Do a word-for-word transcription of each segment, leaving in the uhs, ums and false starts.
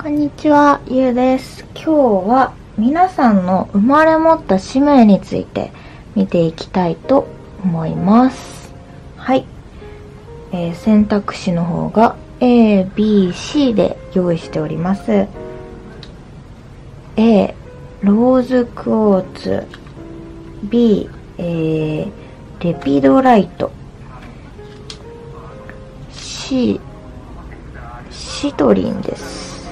こんにちは、ゆうです。今日は皆さんの生まれ持った使命について見ていきたいと思います。はい、えー、選択肢の方が A、B、C で用意しております。 A、ローズクォーツ。 B、えー、レピドライト。 C、シトリンです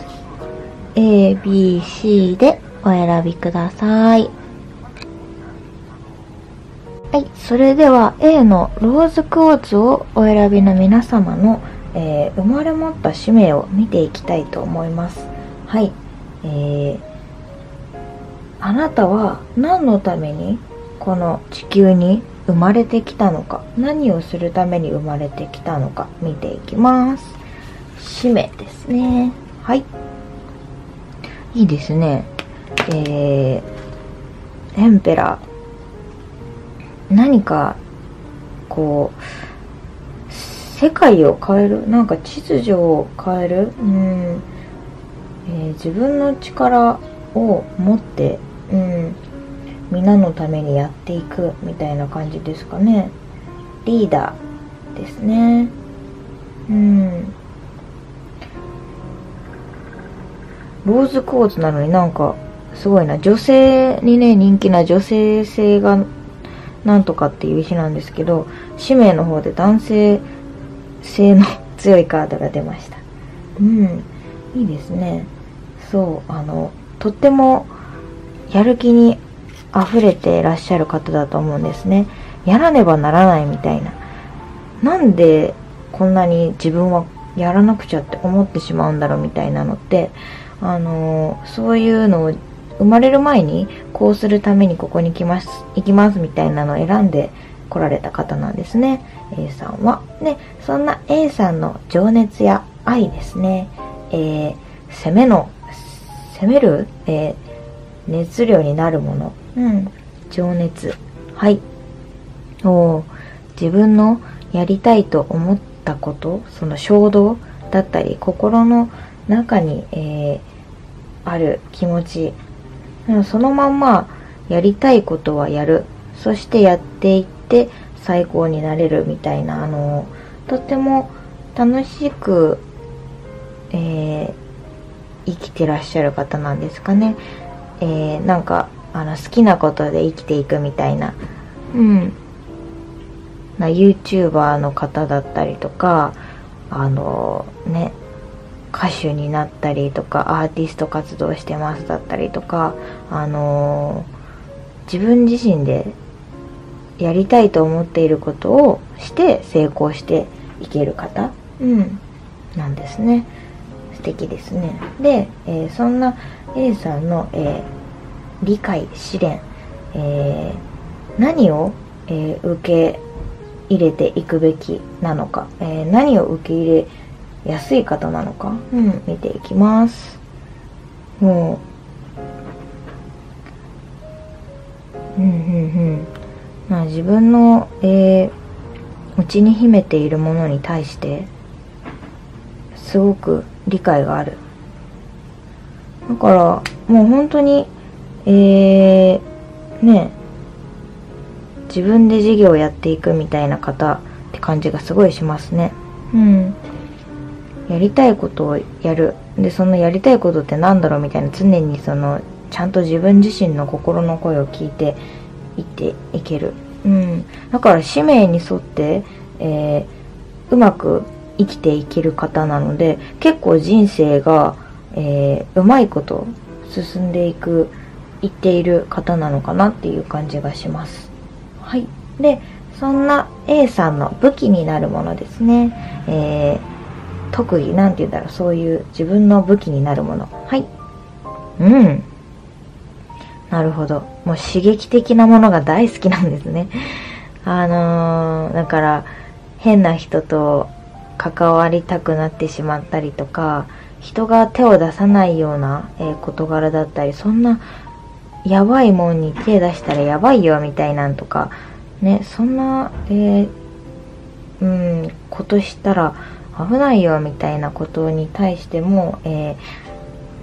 。A、B、C でお選びください。はい、それでは A のローズクォーツをお選びの皆様の、えー、生まれ持った使命を見ていきたいと思います。はい、えー、あなたは何のためにこの地球に生まれてきたのか、何をするために生まれてきたのか見ていきます。使命ですね。はい、いいですね。えー、エンペラー。何か、こう、世界を変える、なんか秩序を変える、うん、えー、自分の力を持って、うん、皆のためにやっていくみたいな感じですかね。リーダーですね。うん。ローズクォーツなのになんかすごいな。女性にね、人気な女性性がなんとかっていう石なんですけど、使命の方で男性性の強いカードが出ました。うん、いいですね。そう、あの、とってもやる気に溢れていらっしゃる方だと思うんですね。やらねばならないみたいな。なんでこんなに自分はやらなくちゃって思ってしまうんだろうみたいなのって、あのー、そういうのを生まれる前にこうするためにここに来ます行きますみたいなのを選んで来られた方なんですね、 A さんは。で、そんな A さんの情熱や愛ですね、えー、攻めの攻める、えー、熱量になるもの、うん、情熱。はい、お自分のやりたいと思ったこと、その衝動だったり心の中に、えー、ある気持ち、そのまんまやりたいことはやる、そしてやっていって最高になれるみたいな、あのとっても楽しく、えー、生きてらっしゃる方なんですかね。えー、なんかあの好きなことで生きていくみたいな、うんな YouTuber の方だったりとか、あのね歌手になったりとかアーティスト活動してますだったりとか、あのー、自分自身でやりたいと思っていることをして成功していける方、うん、なんですね。素敵ですね。で、えー、そんな A さんの、えー、理解試練、えー、何を、えー、受け入れていくべきなのか、えー、何を受け入れ安い方なのか、うん、見ていきます。もう、うんうんうん。まあ、自分の、えー、内に秘めているものに対して、すごく理解がある。だから、もう本当に、えー、ね、自分で事業をやっていくみたいな方って感じがすごいしますね。うん。やりたいことをやる。で、そのやりたいことってなんだろうみたいな、常にそのちゃんと自分自身の心の声を聞いていっていける。うん。だから使命に沿って、えー、うまく生きていける方なので、結構人生が、えー、うまいこと進んでいく、いっている方なのかなっていう感じがします。はい。で、そんな A さんの武器になるものですね。えー特技、なんて言うんだろう、そういう自分の武器になるもの。はい。うん。なるほど。もう刺激的なものが大好きなんですね。あのー、だから、変な人と関わりたくなってしまったりとか、人が手を出さないような、えー、事柄だったり、そんな、やばいもんに手出したらやばいよ、みたいなんとか、ね、そんな、えー、うん、ことしたら、危ないよみたいなことに対しても、えー、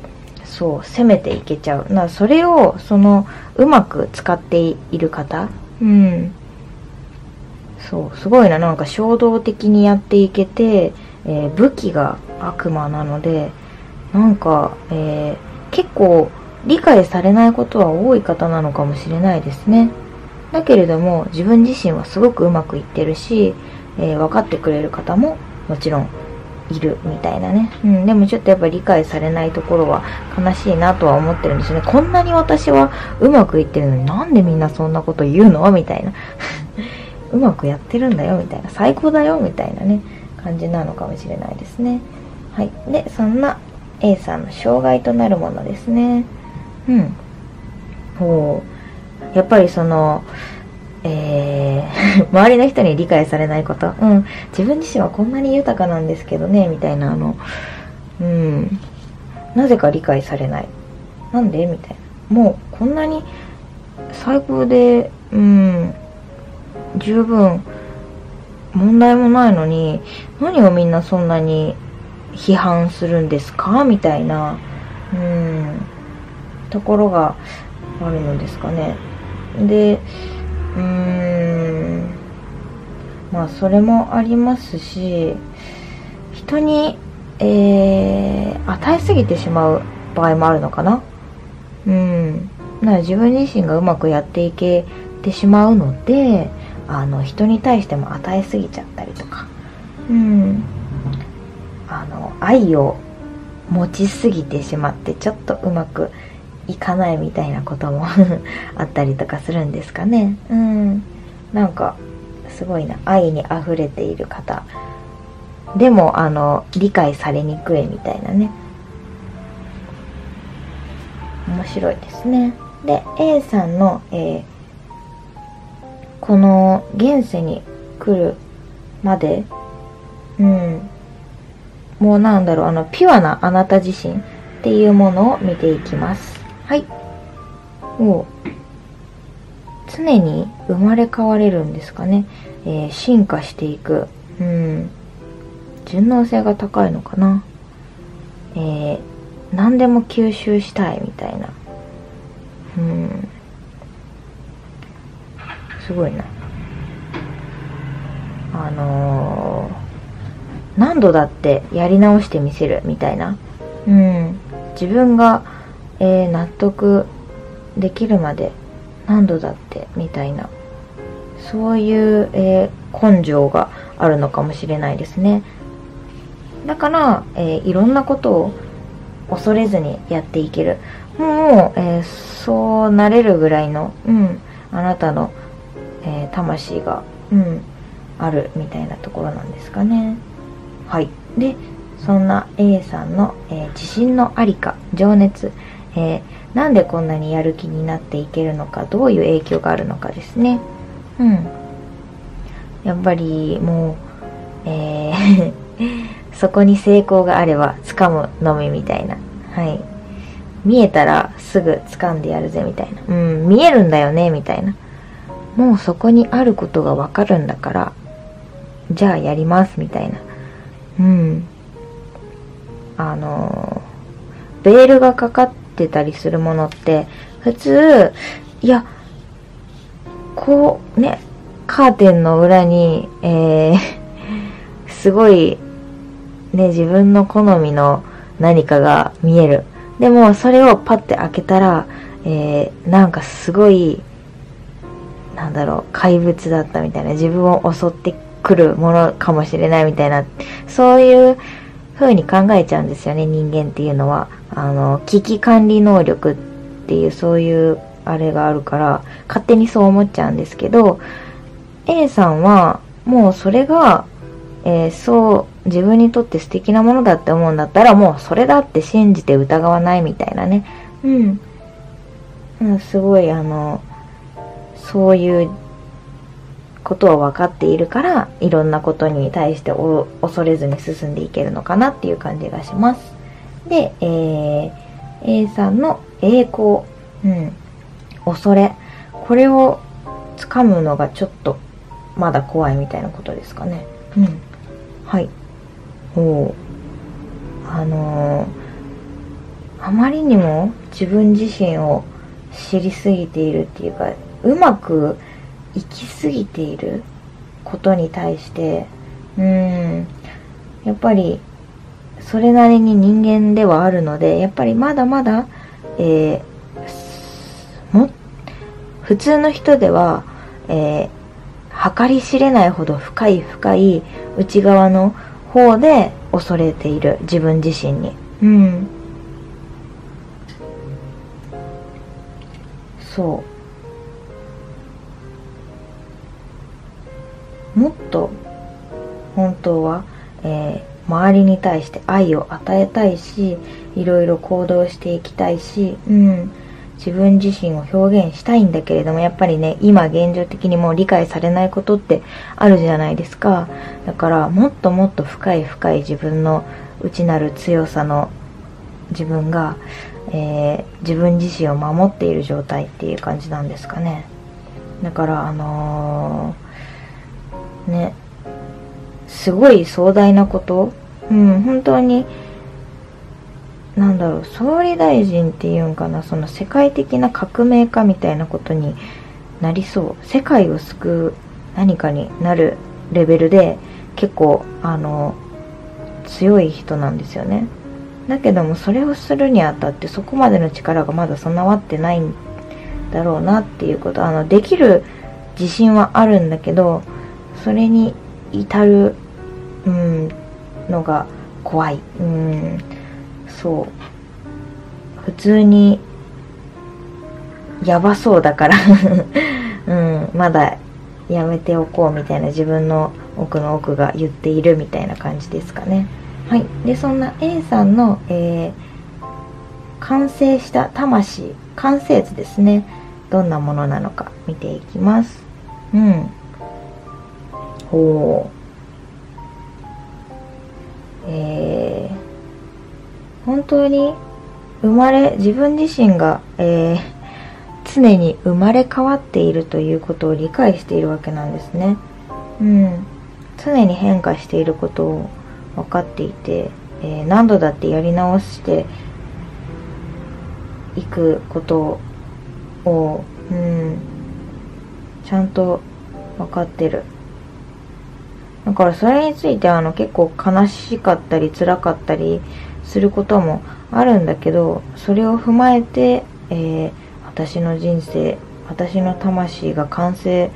そう攻めていけちゃうな。それをそのうまく使っている方、うんそうすごいな。なんか衝動的にやっていけて、えー、武器が悪魔なので、なんか、えー、結構理解されないことは多い方なのかもしれないですね。だけれども自分自身はすごくうまくいってるし、えー、分かってくれる方ももちろんいるみたいなね、うん、でもちょっとやっぱ理解されないところは悲しいなとは思ってるんですよね。こんなに私はうまくいってるのになんでみんなそんなこと言うのみたいなうまくやってるんだよみたいな、最高だよみたいなね感じなのかもしれないですね。はい。でそんな A さんの障害となるものですね。うんほうやっぱりそのえー、周りの人に理解されないこと、うん、自分自身はこんなに豊かなんですけどねみたいな、あのうんなぜか理解されない、なんでみたいな、もうこんなに最高でうん十分問題もないのに何をみんなそんなに批判するんですかみたいなうんところがあるのですかね。でうーんまあそれもありますし、人に、えー、与えすぎてしまう場合もあるのかな。うんなら自分自身がうまくやっていけてしまうので、あの人に対しても与えすぎちゃったりとか、うんあの愛を持ちすぎてしまってちょっとうまくいかないみたいなこともあったりとかするんですかね。うんなんかすごいな、愛にあふれている方でもあの理解されにくいみたいなね、面白いですね。で A さんの、えー、この現世に来るまで、うんもうなんだろう、あのピュアなあなた自身っていうものを見ていきます。はい。お常に生まれ変われるんですかね。えー、進化していく。うん。順応性が高いのかな。えー、何でも吸収したいみたいな。うん。すごいな。あのー、何度だってやり直してみせるみたいな。うん。自分が、えー、納得できるまで何度だってみたいな、そういう、えー、根性があるのかもしれないですね。だから、えー、いろんなことを恐れずにやっていける、もう、えー、そうなれるぐらいの、うん、あなたの、えー、魂が、うん、あるみたいなところなんですかね。はい。でそんな A さんの、えー、自信のありか、情熱、えー、なんでこんなにやる気になっていけるのか、どういう影響があるのかですね。うんやっぱりもう、えー、そこに成功があれば掴むのみみたいな、はい見えたらすぐ掴んでやるぜみたいな、うん見えるんだよねみたいな、もうそこにあることがわかるんだからじゃあやりますみたいな、うんあのベールがかかってたりするものって普通、いやこうねカーテンの裏に、えー、すごいね自分の好みの何かが見える。でもそれをパッて開けたら、えー、なんかすごいなんだろう怪物だったみたいな、自分を襲ってくるものかもしれないみたいな、そういう風に考えちゃうんですよね、人間っていうのは。あの危機管理能力っていうそういうあれがあるから勝手にそう思っちゃうんですけど、 A さんはもうそれが、えー、そう自分にとって素敵なものだって思うんだったらもうそれだって信じて疑わないみたいなね、うん、うん、すごいあのそういうことは分かっているからいろんなことに対してお恐れずに進んでいけるのかなっていう感じがします。で、えー、A さんの栄光、うん、恐れ、これを掴むのがちょっとまだ怖いみたいなことですかね。うん、はい。おあのー、ああまりにも自分自身を知りすぎているっていうか、うまくいきすぎていることに対して、うーん、やっぱりそれなりに人間ではあるので、やっぱりまだまだ、えー、も普通の人では、えー、計り知れないほど深い深い内側の方で恐れている自分自身に、うん、そうもっと本当は、えー周りに対して愛を与えたいし、いろいろ行動していきたいし、うん、自分自身を表現したいんだけれども、やっぱりね、今現状的にもう理解されないことってあるじゃないですか。だからもっともっと深い深い自分の内なる強さの自分が、えー、自分自身を守っている状態っていう感じなんですかね。だからあのー、ね、すごい壮大なこと、うん、本当になんだろう、総理大臣っていうんかな、その世界的な革命家みたいなことになりそう、世界を救う何かになるレベルで結構あの強い人なんですよね。だけどもそれをするにあたってそこまでの力がまだ備わってないんだろうなっていうこと、あのできる自信はあるんだけど、それに至る、うん、のが怖い、うん、そう普通にやばそうだから、うん、まだやめておこうみたいな自分の奥の奥が言っているみたいな感じですかね。はい。でそんな A さんの、えー、完成した魂、完成図ですね、どんなものなのか見ていきます。うん、ほう、えー、本当に生まれ自分自身が、えー、常に生まれ変わっているということを理解しているわけなんですね。うん、常に変化していることを分かっていて、えー、何度だってやり直していくことを、うん、ちゃんと分かってる。だからそれについてあの結構悲しかったり辛かったりすることもあるんだけど、それを踏まえて、えー、私の人生、私の魂が完成、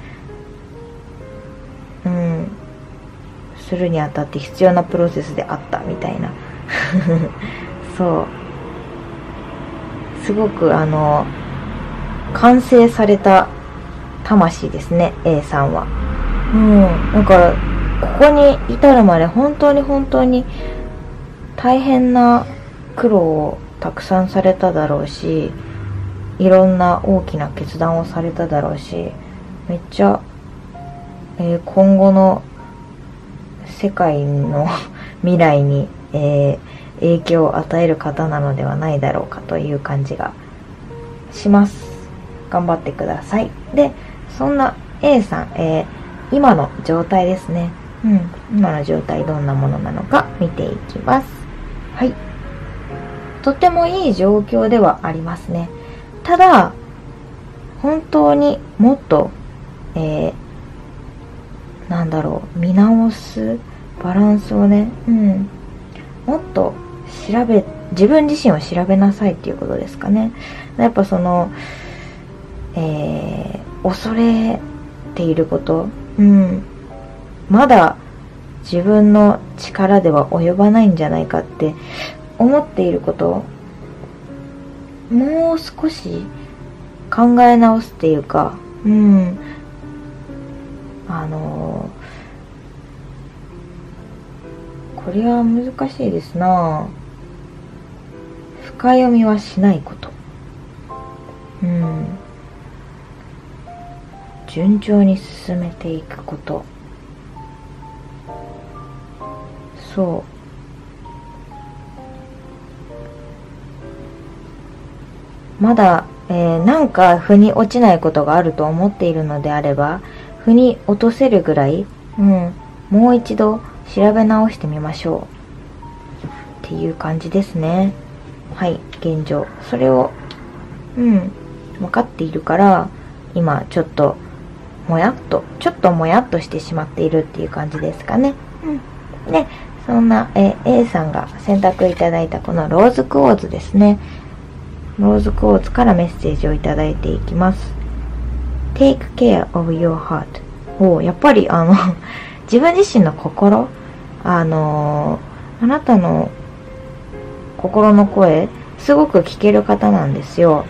うん、するにあたって必要なプロセスであったみたいなそうすごくあの完成された魂ですね A さんは。うん、だからここに至るまで本当に本当に大変な苦労をたくさんされただろうし、いろんな大きな決断をされただろうし、めっちゃ、えー、今後の世界の未来に、えー、影響を与える方なのではないだろうかという感じがします。頑張ってください。で、そんな A さん、えー、今の状態ですね。うん、今の状態どんなものなのか見ていきます。はい。とてもいい状況ではありますね。ただ、本当にもっと、えー、なんだろう、見直すバランスをね、うん、もっと調べ、自分自身を調べなさいっていうことですかね。やっぱその、えー、恐れていること、うん、まだ自分の力では及ばないんじゃないかって思っていること、もう少し考え直すっていうか、うん、あのー、これは難しいですな。深読みはしないこと、うん、順調に進めていくこと、そうまだ、えー、なんか腑に落ちないことがあると思っているのであれば、腑に落とせるぐらい、うん、もう一度調べ直してみましょうっていう感じですね。 はい、現状。それを、うん、分かっているから、今ちょっと、もやっと、ちょっともやっとしてしまっているっていう感じですかね。うん。で、そんな、え A さんが選択いただいたこのローズクォーツですね。ローズクォーツからメッセージをいただいていきます。Take care of your heart。おやっぱりあの、自分自身の心、あのー、あなたの心の声、すごく聞ける方なんですよ。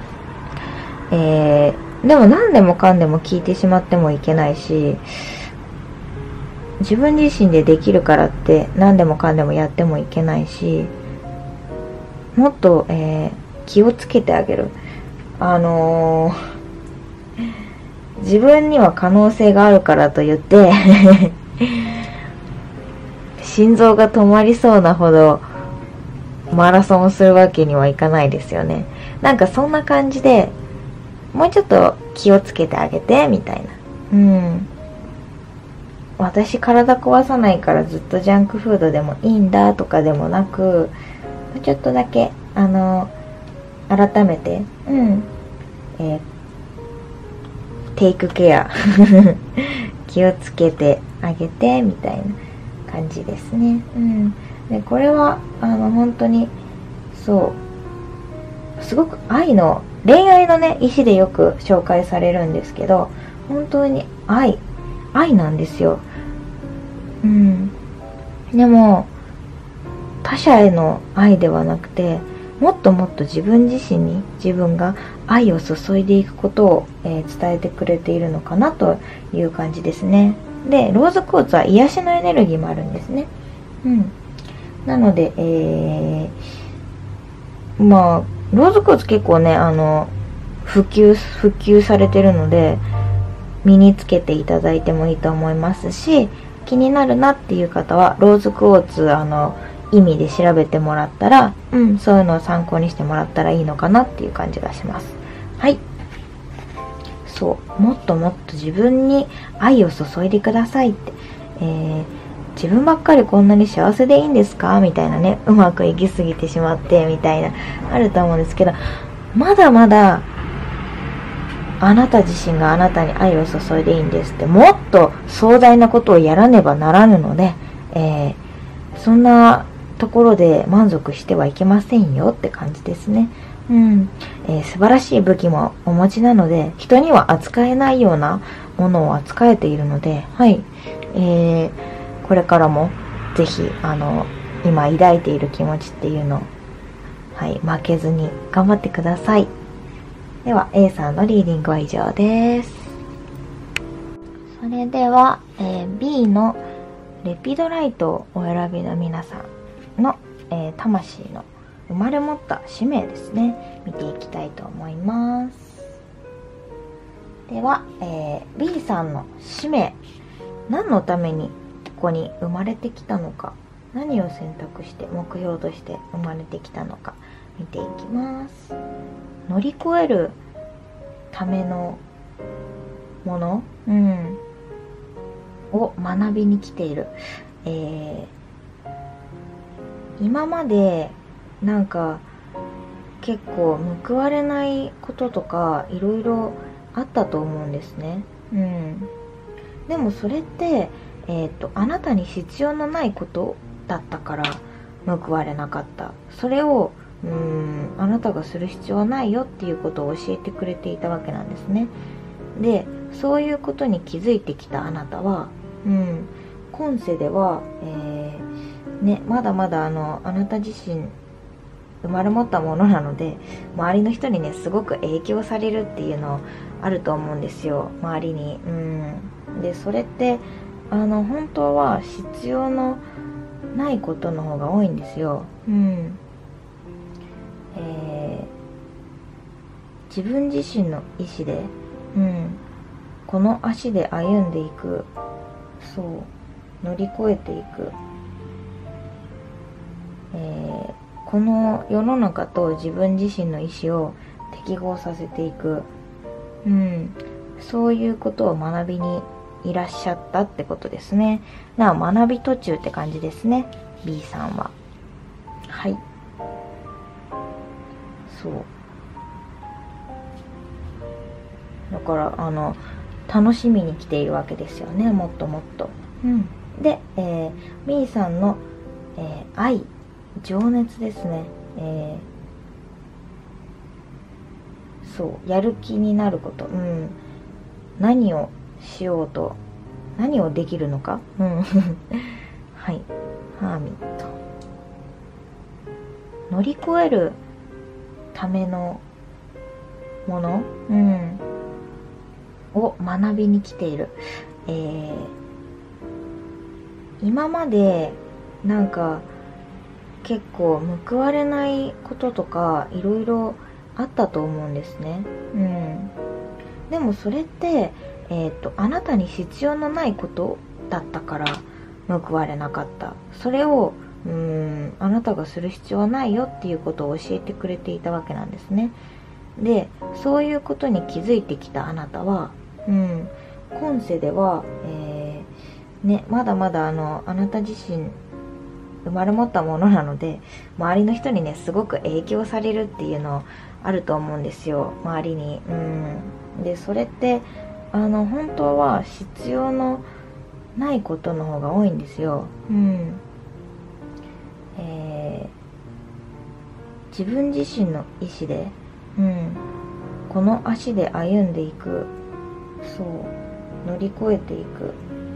えー、でも何でもかんでも聞いてしまってもいけないし、自分自身でできるからって何でもかんでもやってもいけないし、もっと、えー、気をつけてあげる。あのー、自分には可能性があるからと言って心臓が止まりそうなほどマラソンをするわけにはいかないですよね。なんかそんな感じでもうちょっと気をつけてあげてみたいな。うん。私体壊さないからずっとジャンクフードでもいいんだとかでもなく、ちょっとだけあの改めて、うん、えー、テイクケア気をつけてあげてみたいな感じですね。うん。でこれはあの本当にそうすごく愛の恋愛のね石でよく紹介されるんですけど、本当に愛愛なんですよ。うん。でも他者への愛ではなくて、もっともっと自分自身に自分が愛を注いでいくことを、えー、伝えてくれているのかなという感じですね。でローズクォーツは癒しのエネルギーもあるんですね。うん。なので、えー、まあローズクォーツ結構ねあの普及普及されてるので身につけていただいてもいいと思いますし、気になるなっていう方はローズクォーツあの意味で調べてもらったら、うん、そういうのを参考にしてもらったらいいのかなっていう感じがします。はい。そう、もっともっと自分に愛を注いでくださいって、えー、自分ばっかりこんなに幸せでいいんですかみたいなね、うまくいきすぎてしまってみたいなあると思うんですけど、まだまだあなた自身があなたに愛を注いでいいんですって、もっと壮大なことをやらねばならぬので、えー、そんなところで満足してはいけませんよって感じですね。うん、えー、素晴らしい武器もお持ちなので、人には扱えないようなものを扱えているので、はい、えー、これからもぜひあの今抱いている気持ちっていうのを、はい、負けずに頑張ってください。では A さんのリーディングは以上です。それでは、えー、B のレピドライトをお選びの皆さんの、えー、魂の生まれ持った使命ですね、見ていきたいと思います。では、えー、B さんの使命、何のためにここに生まれてきたのか、何を選択して目標として生まれてきたのか見ていきます。乗り越えるためのもの、うん、を学びに来ている。えー、今までなんか結構報われないこととかいろいろあったと思うんですね。うん。でもそれって、えーと、あなたに必要のないことだったから報われなかった。それをうーんあなたがする必要はないよっていうことを教えてくれていたわけなんですね。でそういうことに気づいてきたあなたは、うん、今世では、えーね、まだまだあのあなた自身生まれ持ったものなので、周りの人にねすごく影響されるっていうのあると思うんですよ、周りに。うん、でそれってあの本当は必要のないことの方が多いんですよ。うんえー、自分自身の意思で、うん、この足で歩んでいく、そう乗り越えていく、えー、この世の中と自分自身の意思を適合させていく、うん、そういうことを学びにいらっしゃったってことですね。な学び途中って感じですね、 B さんは。はい。 そうだからあの楽しみに来ているわけですよね、もっともっと。うん、で、えー、みーさんの、えー、愛、情熱ですね、えー、そうやる気になること、うん、何をしようと何をできるのか、うんはい、ハーミット、乗り越えるためのもの、うん、を学びに来ている。えー、今までなんか結構報われないこととかいろいろあったと思うんですね。うん。でもそれって、えーと、あなたに必要のないことだったから報われなかった。それをうーんあなたがする必要はないよっていうことを教えてくれていたわけなんですね。で、そういうことに気づいてきたあなたは、うん、今世では、えーね、まだまだあのあなた自身生まれ持ったものなので、周りの人にねすごく影響されるっていうのあると思うんですよ、周りに。うん、でそれってあの本当は必要のないことの方が多いんですよ。うん、えー、自分自身の意思で、うん、この足で歩んでいく、そう乗り越えていく、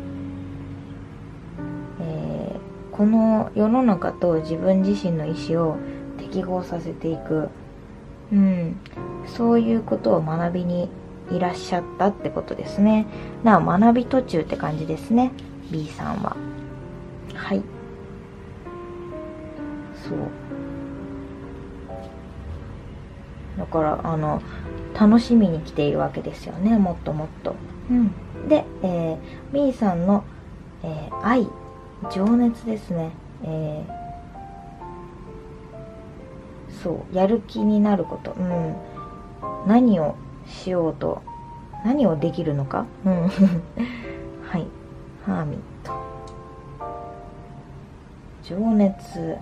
えー、この世の中と自分自身の意思を適合させていく、うん、そういうことを学びにいらっしゃったってことですね。な学び途中って感じですね、 B さんは。はい、そうだからあの楽しみに来ているわけですよね、もっともっと。うん、で、えー、みーさんの、えー、愛、情熱ですね、えー、そうやる気になること、うん、何をしようと何をできるのか、うんはい、ハーミット、情熱、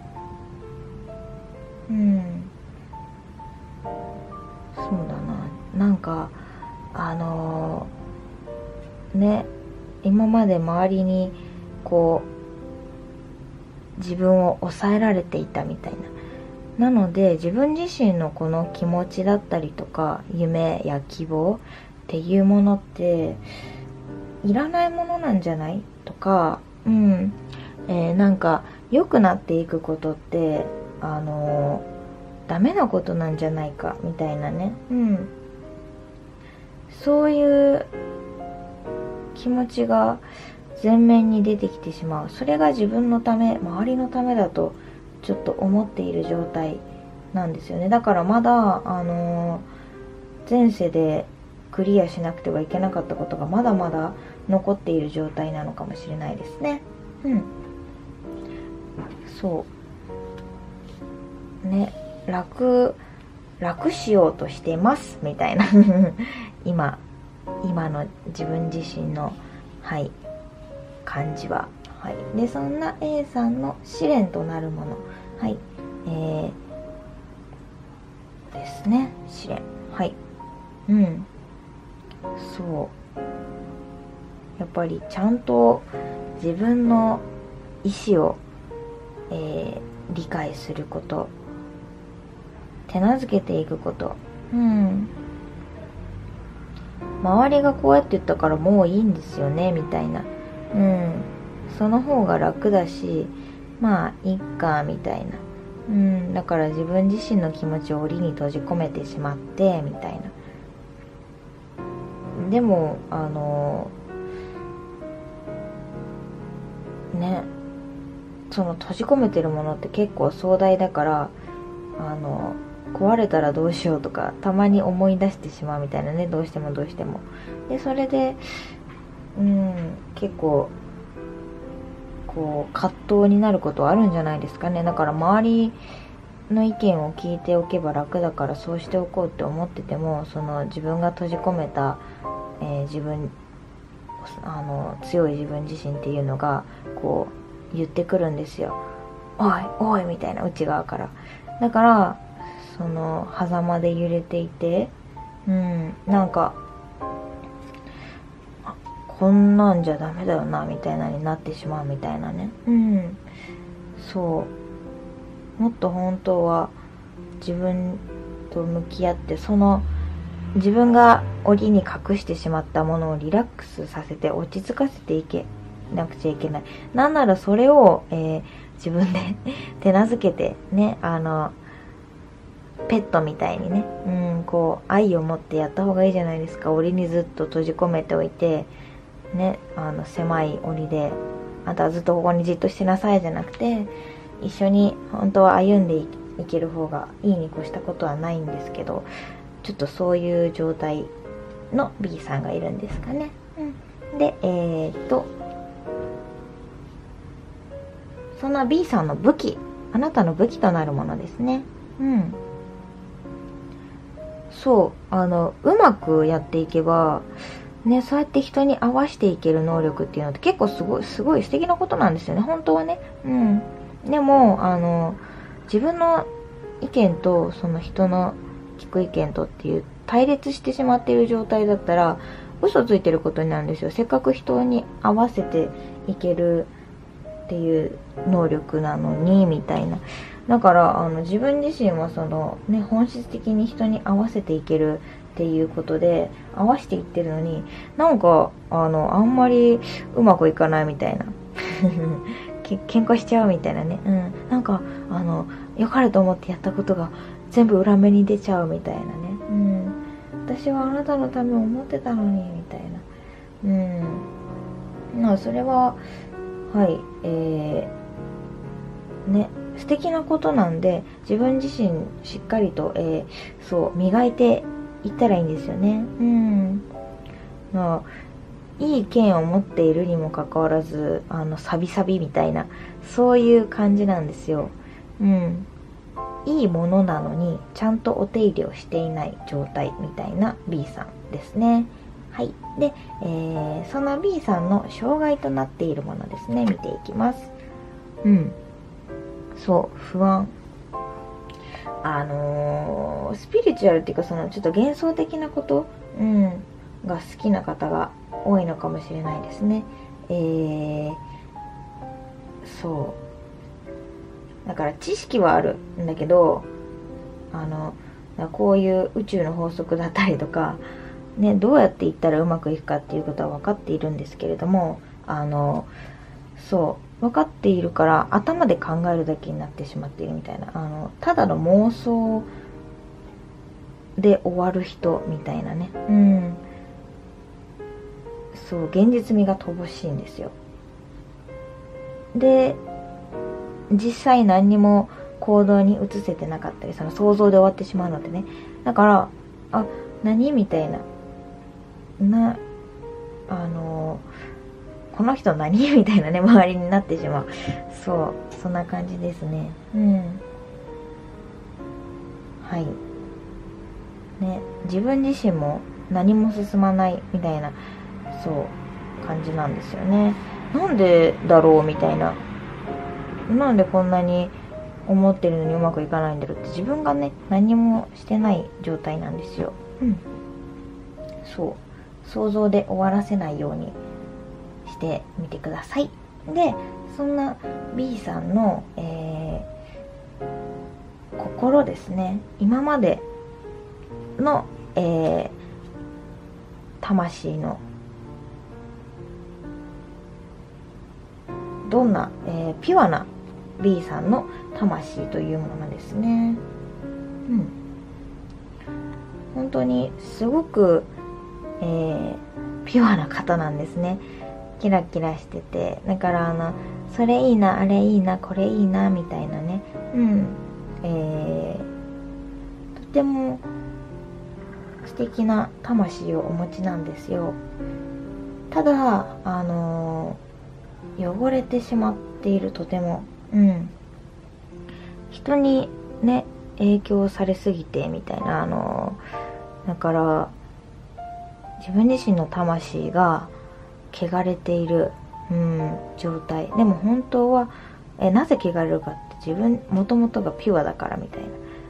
うんそうだな、なんかあのー、ね今まで周りにこう自分を抑えられていたみたいな、なので自分自身のこの気持ちだったりとか夢や希望っていうものっていらないものなんじゃないとか、うん、えー、なんか良くなっていくことってあのー、ダメなことなんじゃないかみたいなね、うん、そういう気持ちが前面に出てきてしまう。それが自分のため、周りのためだとちょっと思っている状態なんですよね。だからまだあのー、前世でクリアしなくてはいけなかったことがまだまだ残っている状態なのかもしれないですね。うん、そうね、楽楽しようとしてますみたいな今今の自分自身のはい感じは、はい、でそんな A さんの試練となるもの、はい、えー、ですね、試練、はい、うん、そうやっぱりちゃんと自分の意思を、えー、理解すること、手なずけていくこと、うん、周りがこうやって言ったからもういいんですよねみたいな、うん、その方が楽だしまあいっかみたいな、うん、だから自分自身の気持ちを檻に閉じ込めてしまってみたいな。でもあのねその閉じ込めてるものって結構壮大だから、あの壊れたらどうしようとかたまに思い出してしまうみたいなね、どうしてもどうしても。でそれでうん結構こう葛藤になることはあるんじゃないですかね。だから周りの意見を聞いておけば楽だからそうしておこうって思ってても、その自分が閉じ込めた、えー、自分あの強い自分自身っていうのがこう言ってくるんですよ。おいおいみたいな、内側から。だからその狭間で揺れていて、うん、なんかこんなんじゃダメだよなみたいなになってしまうみたいなね。うん、そうもっと本当は自分と向き合って、その自分が檻に隠してしまったものをリラックスさせて落ち着かせていけなくちゃいけない。なんならそれを、えー、自分で手なずけてね、あのペットみたいにね、うん、こう愛を持ってやった方がいいじゃないですか。檻にずっと閉じ込めておいてね、あの狭い檻であんたはずっとここにじっとしてなさいじゃなくて、一緒に本当は歩んでいける方がいいに越したことはないんですけど、ちょっとそういう状態の B さんがいるんですかね。うん、でえー、っとそんな B さんの武器、あなたの武器となるものですね。うん、そうあのうまくやっていけばね、そうやって人に合わせていける能力っていうのって結構すごいすごい素敵なことなんですよね、本当はね。うん。でもあの自分の意見とその人の聞く意見とっていう対立してしまっている状態だったら嘘ついてることになるんですよ。せっかく人に合わせていけるっていう能力なのにみたいな。だからあの自分自身はその、ね、本質的に人に合わせていけるっていうことで合わせていってるのに、なんかあのあんまりうまくいかないみたいなけ喧嘩しちゃうみたいなね、うん、なんかあの良かれと思ってやったことが全部裏目に出ちゃうみたいなね、うん、私はあなたのためを思ってたのにみたいな、うん、まあそれははいえー、ね素敵なことなんで、自分自身しっかりと、えー、そう磨いていったらいいんですよね。うん。まあ、いい剣を持っているにもかかわらず、あのサビサビみたいなそういう感じなんですよ。うん。いいものなのにちゃんとお手入れをしていない状態みたいな B さんですね。はい。で、えー、その B さんの障害となっているものですね。見ていきます。うん。そう、不安。あのー、スピリチュアルっていうか、そのちょっと幻想的なこと、うん、が好きな方が多いのかもしれないですね。えー、そう。だから知識はあるんだけど、あの、こういう宇宙の法則だったりとか、ね、どうやっていったらうまくいくかっていうことは分かっているんですけれども、あの、そう。分かっているから頭で考えるだけになってしまっているみたいな、あのただの妄想で終わる人みたいなね、うん、そう現実味が乏しいんですよ。で実際何にも行動に移せてなかったり、その想像で終わってしまうのでね、だからあ何みたいななあのこの人何みたいなね周りになってしまう。そうそんな感じですね。うんはいね、自分自身も何も進まないみたいなそう感じなんですよね。なんでだろうみたいな、なんでこんなに思ってるのにうまくいかないんだろうって、自分がね何もしてない状態なんですよ。うんそう想像で終わらせないようにしてみてください。でそんな B さんの、えー、心ですね、今までの、えー、魂のどんな、えー、ピュアな B さんの魂というものですね。うん本当にすごく、えー、ピュアな方なんですね。キラキラしてて、だからあのそれいいなあれいいなこれいいなみたいなね、うんえー、とても素敵な魂をお持ちなんですよ。ただあのー、汚れてしまっている、とてもうん人にね影響されすぎてみたいな、あのー、だから自分自身の魂が汚れている、うん、状態でも本当はえなぜ汚れるかって、自分もともとがピュアだからみたいな、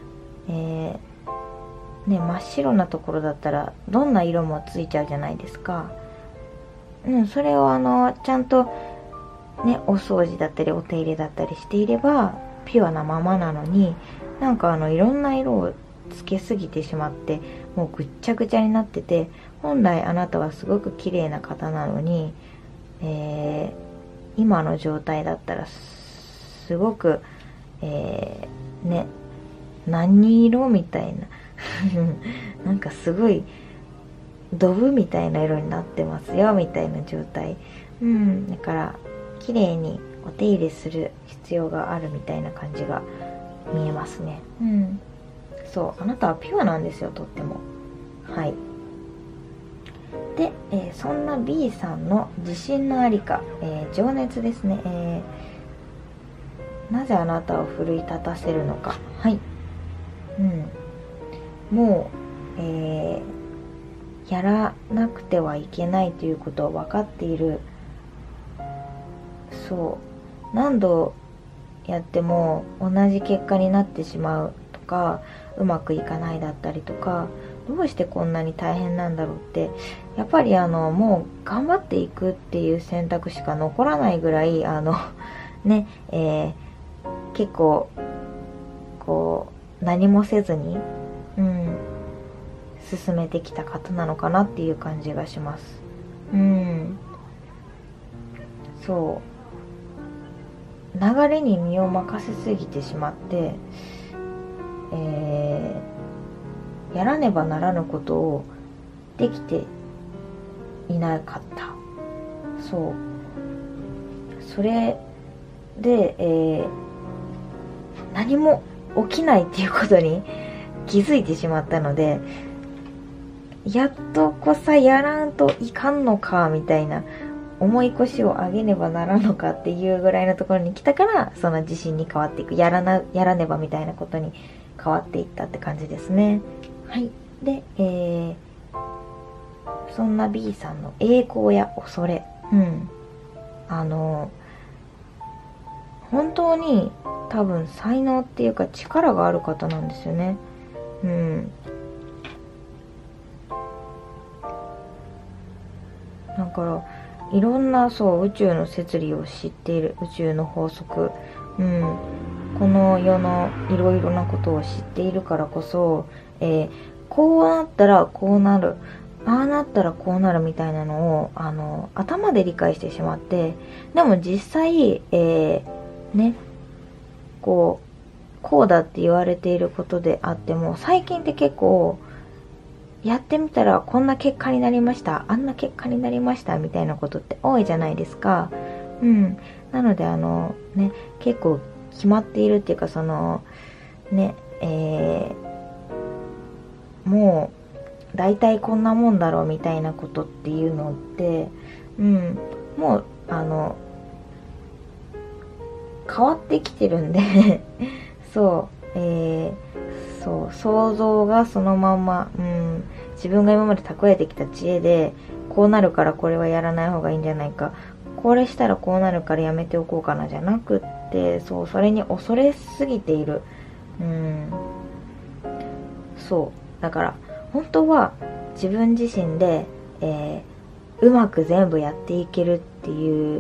えー、ね、真っ白なところだったらどんな色もついちゃうじゃないですか。うん、それをあのちゃんとね、お掃除だったりお手入れだったりしていればピュアなままなのに、なんかあのいろんな色をつけすぎてしまってもうぐっちゃぐちゃになってて、本来あなたはすごく綺麗な方なのに、えー、今の状態だったらすごく、えー、ね、何色みたいななんかすごいドブみたいな色になってますよみたいな状態。うん、だから綺麗にお手入れする必要があるみたいな感じが見えますね。うん、そう、あなたはピュアなんですよ、とっても。はい。で、えー、そんな B さんの自信のありか、えー、情熱ですね、えー、なぜあなたを奮い立たせるのか。はい。うん、もう、えー、やらなくてはいけないということを分かっている。そう、何度やっても同じ結果になってしまうとか、うまくいかないだったりとか、どうしてこんなに大変なんだろうって、やっぱりあのもう頑張っていくっていう選択しか残らないぐらい、あのね、えー、結構こう何もせずに、うん、進めてきた方なのかなっていう感じがします。うん、そう流れに身を任せすぎてしまって、えー、やらねばならぬことをできていなかった。そうそれで、えー、何も起きないっていうことに気づいてしまったので、やっとこさやらんといかんのかみたいな、重い腰を上げねばならんのかっていうぐらいのところに来たから、その自信に変わっていく、やらなやらねばみたいなことに変わっていったって感じですね。はい。で、えー、そんな B さんの栄光や恐れ、うん、あの本当に多分才能っていうか力がある方なんですよね。うん。だからいろんなそう宇宙の摂理を知っている、宇宙の法則、うん、この世のいろいろなことを知っているからこそ、えー、こうなったらこうなる、ああなったらこうなるみたいなのをあの頭で理解してしまって、でも実際、えー、ね、こうこうだって言われていることであっても、最近って結構やってみたらこんな結果になりました、あんな結果になりましたみたいなことって多いじゃないですか。うん。なのであのね、結構決まっているっていうか、そのね、えー、もう大体こんなもんだろうみたいなことっていうのって、うん、もうあの変わってきてるんでそう、えー、そう想像がそのまま、うん、自分が今まで蓄えてきた知恵で、こうなるからこれはやらない方がいいんじゃないか、これしたらこうなるからやめておこうかなじゃなくって、そうそれに恐れすぎている。うん、そうだから本当は自分自身で、えー、うまく全部やっていけるっていう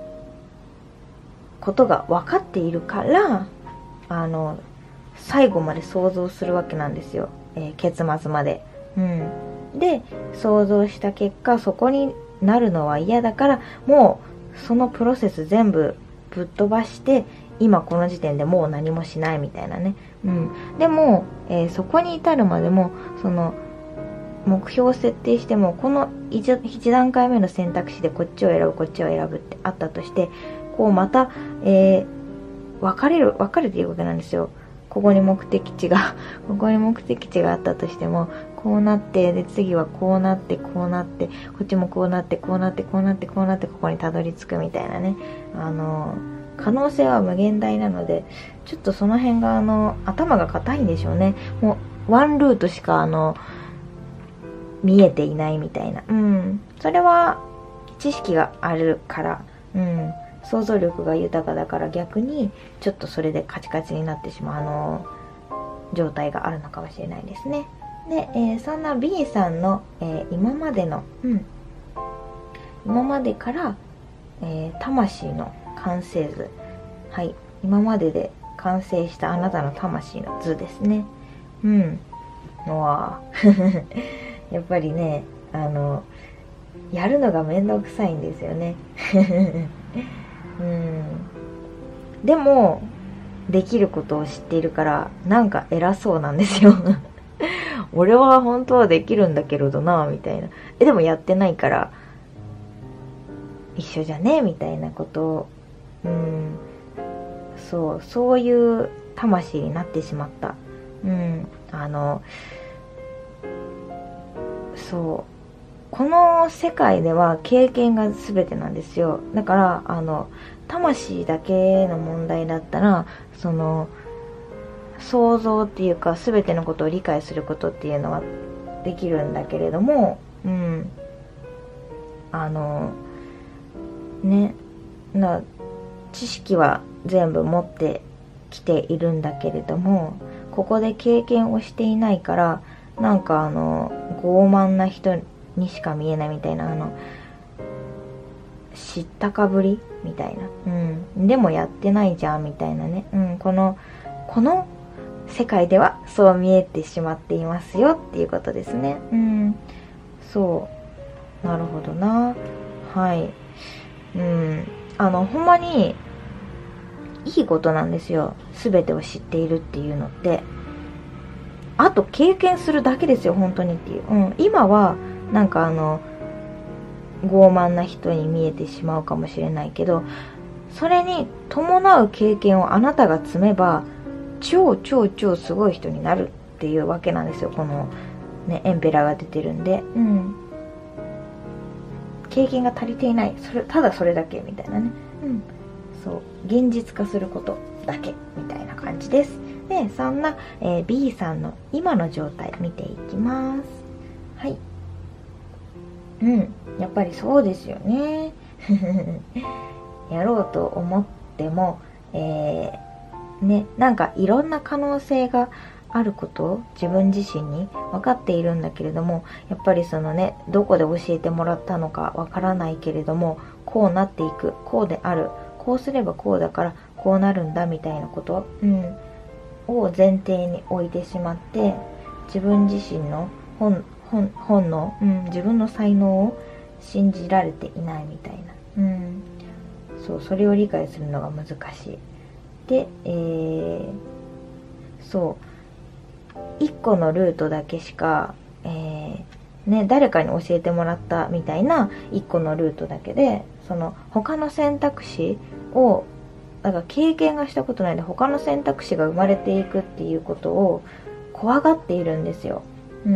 ことが分かっているから、あの最後まで想像するわけなんですよ、えー、結末まで。うん、で想像した結果、そこになるのは嫌だから、もうそのプロセス全部ぶっ飛ばして今この時点でもう何もしないみたいなね。うん、でも、えー、そこに至るまでも、その目標を設定しても、この 1, 1段階目の選択肢でこっちを選ぶこっちを選ぶってあったとして、こうまた、えー、分かれる分かれていくわけなんですよ。ここに目的地がここに目的地があったとしても、こうなって、で次はこうなってこうなって、こっちもこうなってこうなってこうなってこうなって、ここにたどり着くみたいなね。あの可能性は無限大なので、ちょっとその辺があの頭が固いんでしょうね。もうワンルートしかあの見えていないみたいな。うん、それは知識があるから、うん、想像力が豊かだから、逆にちょっとそれでカチカチになってしまう。あの状態があるのかもしれないですね。で、えー、そんな B さんの、えー、今までの、うん、今までから、えー、魂の完成図、はい、今までで完成したあなたの魂の図ですね。うん、のはやっぱりね、あのやるのがめんどくさいんですよね。うん、でもできることを知っているからなんか偉そうなんですよ。俺は本当はできるんだけれどなみたいな。えでもやってないから一緒じゃねみたいなことを、うん、そうそういう魂になってしまった。うん、あのそうこの世界では経験が全てなんですよ。だからあの魂だけの問題だったらその想像っていうか全てのことを理解することっていうのはできるんだけれども、うん、あのねな知識は全部持ってきているんだけれども、ここで経験をしていないからなんかあの傲慢な人にしか見えないみたいな、あの知ったかぶりみたいな、うん、でもやってないじゃんみたいなね、うん、このこの世界ではそう見えてしまっていますよっていうことですね。うん、そうなるほどな。はい、うん、あのほんまにいいことなんですよ、全てを知っているっていうのって。あと経験するだけですよ本当にっていう、うん、今はなんかあの傲慢な人に見えてしまうかもしれないけど、それに伴う経験をあなたが積めば超超超すごい人になるっていうわけなんですよ。このねエンペラーが出てるんで、うん、経験が足りていない、それただそれだけみたいなね、うん、そう現実化することだけみたいな感じです。でそんな、えー、B さんの今の状態見ていきます。はい、うん、やっぱりそうですよね。やろうと思っても、えー、ね、なんかいろんな可能性があることを自分自身に分かっているんだけれども、やっぱりそのね、どこで教えてもらったのか分からないけれども、こうなっていく、こうである、こうすればこうだからこうなるんだみたいなこと、うん、を前提に置いてしまって、自分自身の本本本能、うん、自分の才能を信じられていないみたいな、うん、そうそれを理解するのが難しい。で、えー、そう一個のルートだけしか、えーね、誰かに教えてもらったみたいな一個のルートだけで、その他の選択肢をだから経験がしたことないで他の選択肢が生まれていくっていうことを怖がっているんですよ。うん、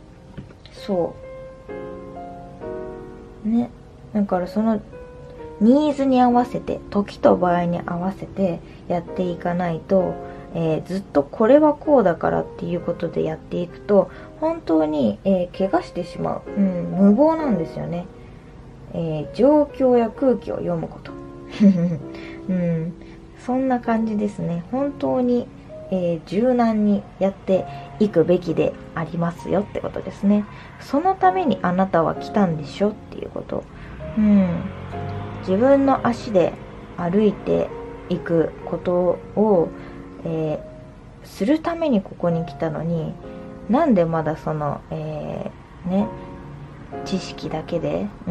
そうね、だからそのニーズに合わせて、時と場合に合わせてやっていかないと、えー、ずっとこれはこうだからっていうことでやっていくと本当に、えー、怪我してしまう、うん、無謀なんですよね。えー、状況や空気を読むこと、うん、そんな感じですね。本当に、えー、柔軟にやっていくべきでありますよってことですね。そのためにあなたは来たんでしょっていうこと、うん、自分の足で歩いていくことを、えー、するためにここに来たのに、なんでまだその、えー、ね知識だけで、うん、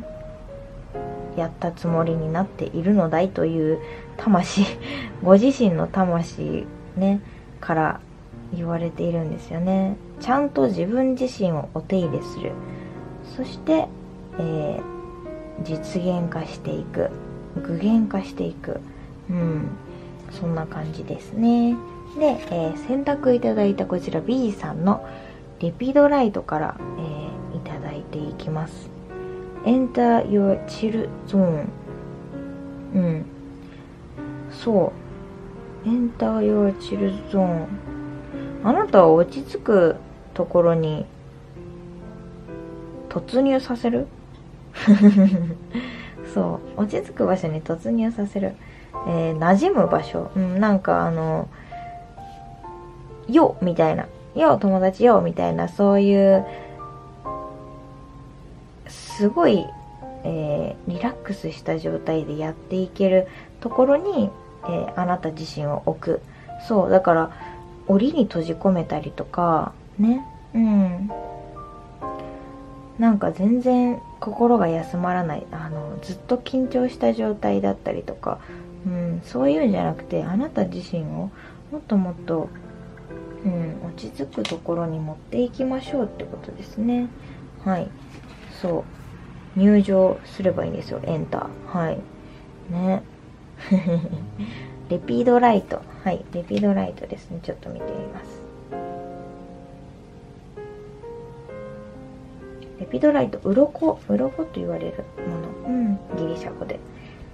やったつもりになっているのだいという魂ご自身の魂ねから言われているんですよね。ちゃんと自分自身をお手入れする、そして、えー、実現化していく、具現化していく、うん、そんな感じですね。で、えー、選択いただいたこちら B さんのリピドライトから、えー、いただいていきます。 Enter your chill zone、 うん、そう Enter your chill zone、 あなたは落ち着くところに突入させるそう落ち着く場所に突入させる、えー、馴染む場所、うん、なんかあのよみたいな、よ友達よみたいな、そういうすごい、えー、リラックスした状態でやっていけるところに、えー、あなた自身を置く。そうだから檻に閉じ込めたりとかね、うん、なんか全然心が休まらない、あのずっと緊張した状態だったりとか、うん、そういうんじゃなくて、あなた自身をもっともっと、うん、落ち着くところに持っていきましょうってことですね。はい、そう入場すればいいんですよ、エンター。はいねレピードライト、はい、レピードライトですね。ちょっと見てみます。レピドライト、鱗、鱗と言われるもの、うん、ギリシャ語で。レ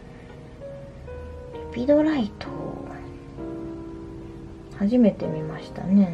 ピドライト、初めて見ましたね。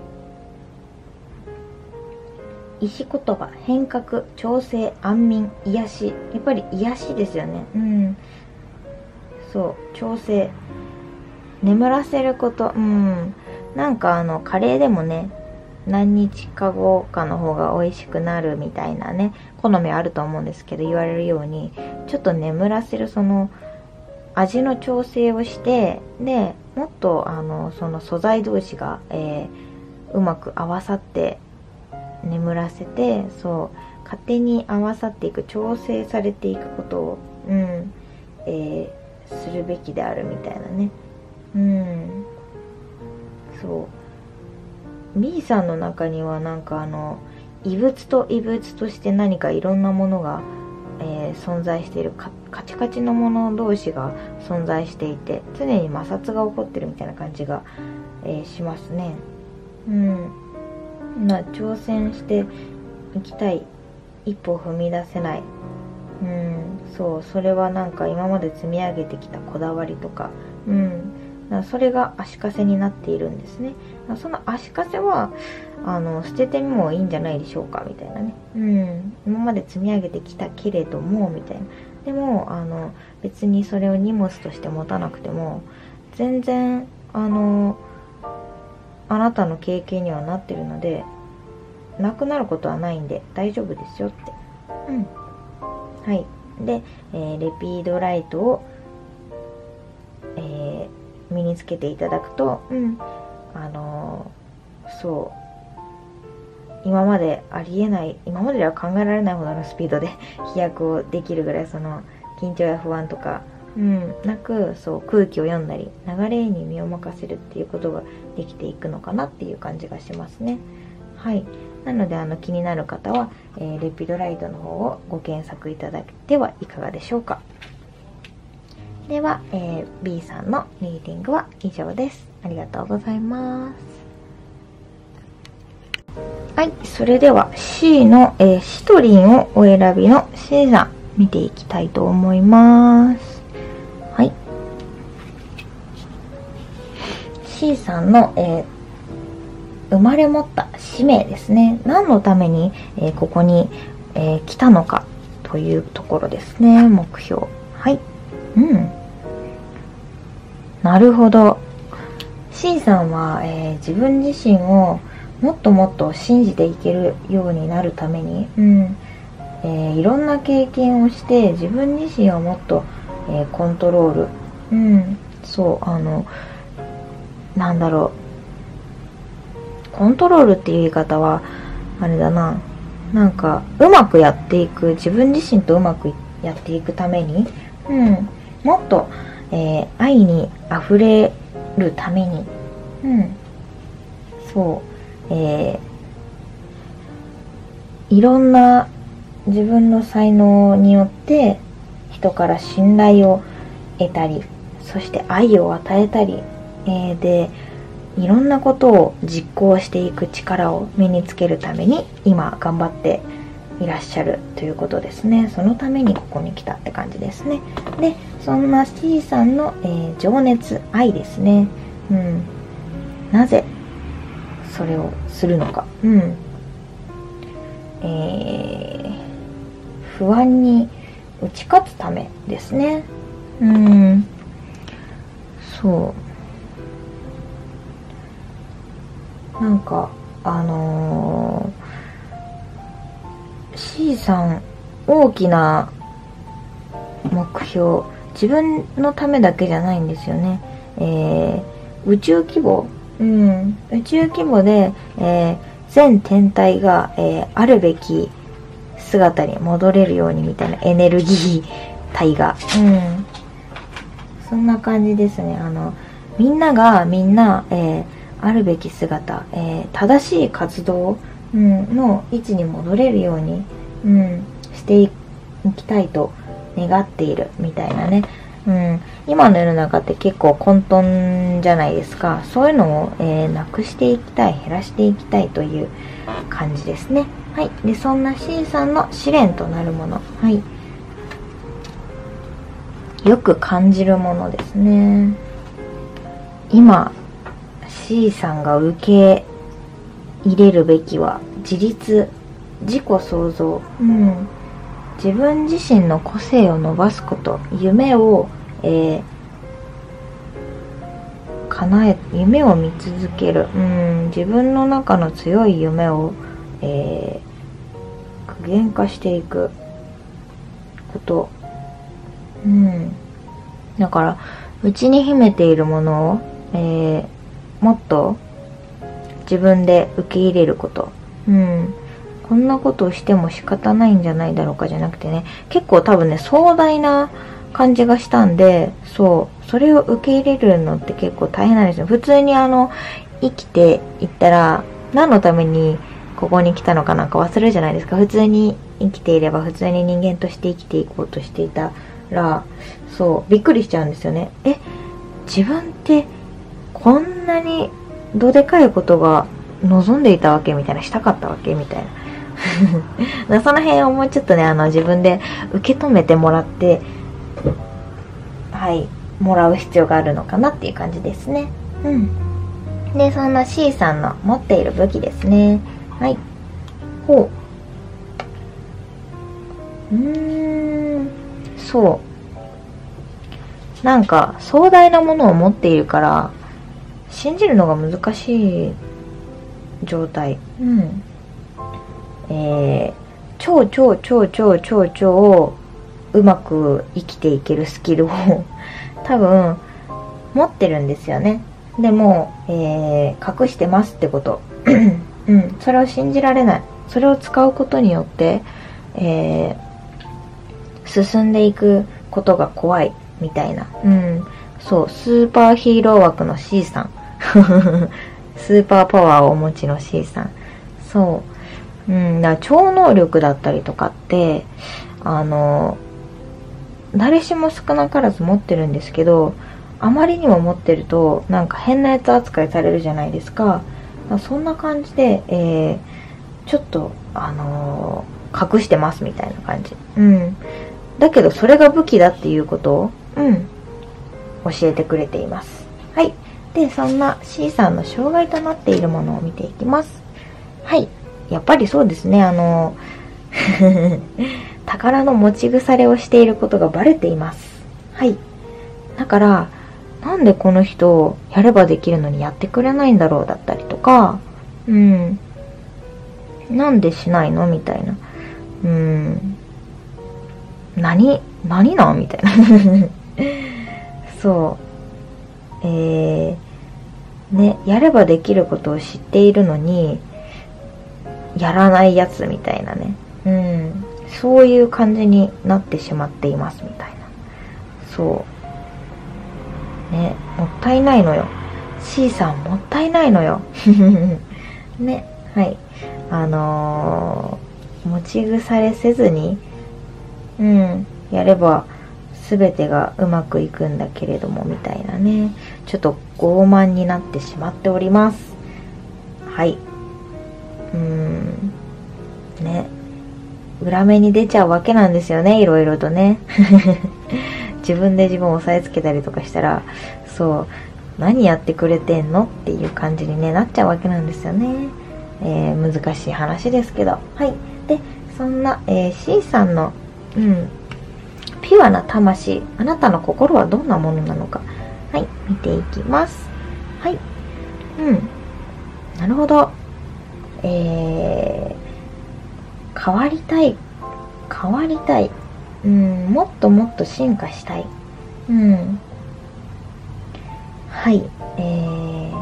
石言葉、変革、調整、安眠、癒し。やっぱり癒しですよね。うん。そう、調整。眠らせること。うん。なんかあの、カレーでもね、何日か後かの方が美味しくなるみたいなね、好みあると思うんですけど、言われるように、ちょっと眠らせる、その、味の調整をして、で、もっとあの、その素材同士が、えー、うまく合わさって、眠らせて、そう勝手に合わさっていく、調整されていくことを、うんえー、するべきであるみたいなね。うんそう B さんの中にはなんかあの異物と異物として何かいろんなものが、えー、存在している、カチカチのもの同士が存在していて、常に摩擦が起こってるみたいな感じが、えー、しますね。うんな挑戦していきたい、一歩を踏み出せない、うんそうそれはなんか今まで積み上げてきたこだわりとか、うんだからそれが足かせになっているんですね。その足かせはあの捨ててもいいんじゃないでしょうかみたいなね。うん今まで積み上げてきたけれどもみたいな。でもあの別にそれを荷物として持たなくても全然あのあなたの経験にはなってるので、なくなることはないんで大丈夫ですよって。うんはいで、えー、レピードライトを、えー、身につけていただくと、うんあのー、そう今までありえない、今まででは考えられないほどのスピードで飛躍をできるぐらい、その緊張や不安とかうん、なく、そう空気を読んだり流れに身を任せるっていうことができていくのかなっていう感じがしますね。はいなのであの気になる方は、えー、レピドライトの方をご検索いただけてはいかがでしょうか。では、えー、B さんのリーディングは以上です。ありがとうございます。はい、それでは C の、えー、シトリンをお選びの C さん見ていきたいと思います。はい。C さんの、えー、生まれ持った使命ですね。何のために、えー、ここに、えー、来たのかというところですね。目標。はい。うん。なるほど。C さんは、えー、自分自身をもっともっと信じていけるようになるために、うんえー、いろんな経験をして自分自身をもっと、えー、コントロール、うん、そうあのなんだろうコントロールっていう言い方はあれだな、なんかうまくやっていく、自分自身とうまくやっていくために、うん、もっと、えー、愛にあふれるために、うん、そう、えー、いろんな自分の才能によって人から信頼を得たり、そして愛を与えたり、えー、でいろんなことを実行していく力を身につけるために今頑張っていらっしゃるということですね。そのためにここに来たって感じですね。でそんな C さんの、えー、情熱、愛ですね、うん、なぜそれをするのか、うんえー不安に打ち勝つためですね。うんそうなんかあのー、C さん大きな目標、自分のためだけじゃないんですよね。えー、宇宙規模、うん、宇宙規模で、えー、全天体が、えー、あるべき姿に戻れるようにみたいなエネルギー体が、うん、そんな感じですね。あのみんながみんな、えー、あるべき姿、えー、正しい活動、うん、の位置に戻れるように、うん、していきたいと願っているみたいなね。うん、今の世の中って結構混沌じゃないですか。そういうのを、えー、なくしていきたい、減らしていきたいという感じですね。はい。で、そんな C さんの試練となるもの。はい。よく感じるものですね。今、C さんが受け入れるべきは、自立、自己創造。うん。自分自身の個性を伸ばすこと、夢を、えー、叶え、夢を見続ける。うん。自分の中の強い夢を、えー、具現化していくこと。うん。だから、内に秘めているものを、えー、もっと自分で受け入れること。うん。こんなことをしても仕方ないんじゃないだろうかじゃなくてね、結構多分ね、壮大な感じがしたんで、そう、それを受け入れるのって結構大変なんですよ。普通にあの、生きていったら、何のためにここに来たのかなんか忘れるじゃないですか。普通に生きていれば、普通に人間として生きていこうとしていたら、そう、びっくりしちゃうんですよね。え、自分ってこんなにどでかいことが望んでいたわけみたいな、したかったわけみたいな。その辺をもうちょっとね、あの、自分で受け止めてもらって、はい、もらう必要があるのかなっていう感じですね。うん。で、そんな C さんの持っている武器ですね。はい。ほう。うーん、そう。なんか、壮大なものを持っているから、信じるのが難しい状態。うん。えー、超超超超超超うまく生きていけるスキルを多分持ってるんですよね。でも、えー、隠してますってこと。うん、それを信じられない。それを使うことによって、えー、進んでいくことが怖いみたいな。うん、そう、スーパーヒーロー枠の C さん。スーパーパワーをお持ちの C さん。そう。うん、だから超能力だったりとかって、あの、誰しも少なからず持ってるんですけど、あまりにも持ってると、なんか変なやつ扱いされるじゃないですか。そんな感じで、えー、ちょっと、あのー、隠してますみたいな感じ。うん。だけど、それが武器だっていうことを、うん、教えてくれています。はい。で、そんな C さんの障害となっているものを見ていきます。はい。やっぱりそうですね、あの宝の持ち腐れをしていることがバレています。はい。だから、なんでこの人、やればできるのにやってくれないんだろうだったりとか、うん。なんでしないのみたいな。うん。何何なんみたいな。そう。えー、ね、やればできることを知っているのに、やらないやつみたいなね。うん。そういう感じになってしまっていますみたいな。そう。ね、もったいないのよ。C さんもったいないのよ。ね、はい。あのー、持ち腐れせずに、うん、やれば全てがうまくいくんだけれども、みたいなね。ちょっと傲慢になってしまっております。はい。うーん。ね。裏目に出ちゃうわけなんですよね、いろいろとね。自分で自分を押さえつけたりとかしたら、そう、何やってくれてんのっていう感じに、ね、なっちゃうわけなんですよね。えー、難しい話ですけど。はい。で、そんな、えー、C さんの、うん、ピュアな魂、あなたの心はどんなものなのか。はい、見ていきます。はい。うん。 なるほど。えー、変わりたい。変わりたい。うん、もっともっと進化したい。うん。はい。えー、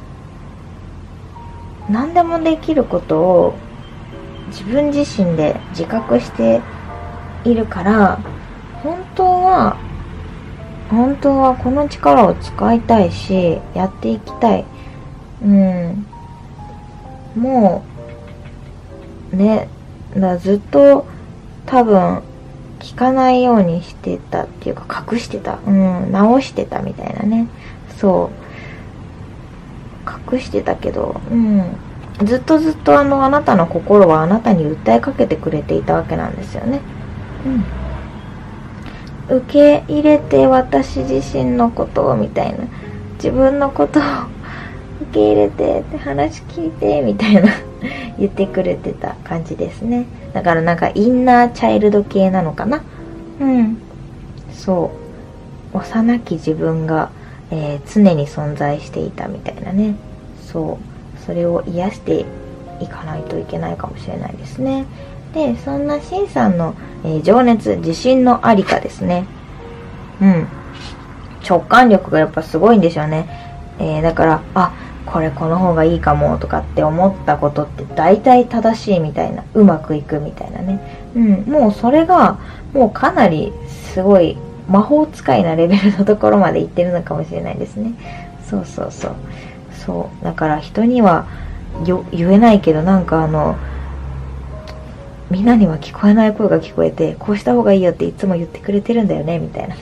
何でもできることを自分自身で自覚しているから、本当は、本当はこの力を使いたいし、やっていきたい。うん。もう、ね、だずっと多分聞かないようにしてたっていうか隠してた。うん、直してたみたいなね。そう。隠してたけど、うん。ずっとずっとあの、あなたの心はあなたに訴えかけてくれていたわけなんですよね。うん。受け入れて私自身のことをみたいな。自分のことを受け入れてって話聞いてみたいな言ってくれてた感じですね。だからなんかインナーチャイルド系なのかな。うん。そう。幼き自分が、えー、常に存在していたみたいなね。そう。それを癒していかないといけないかもしれないですね。で、そんな C さんの、えー、情熱、自信のありかですね。うん。直感力がやっぱすごいんでしょうね。えー、だから、あ、これこの方がいいかもとかって思ったことって大体正しいみたいな、うまくいくみたいなね。うん。もうそれが、もうかなりすごい魔法使いなレベルのところまで行ってるのかもしれないですね。そうそうそう。そう。だから人にはよ言えないけど、なんかあの、みんなには聞こえない声が聞こえて、こうした方がいいよっていつも言ってくれてるんだよね、みたいな。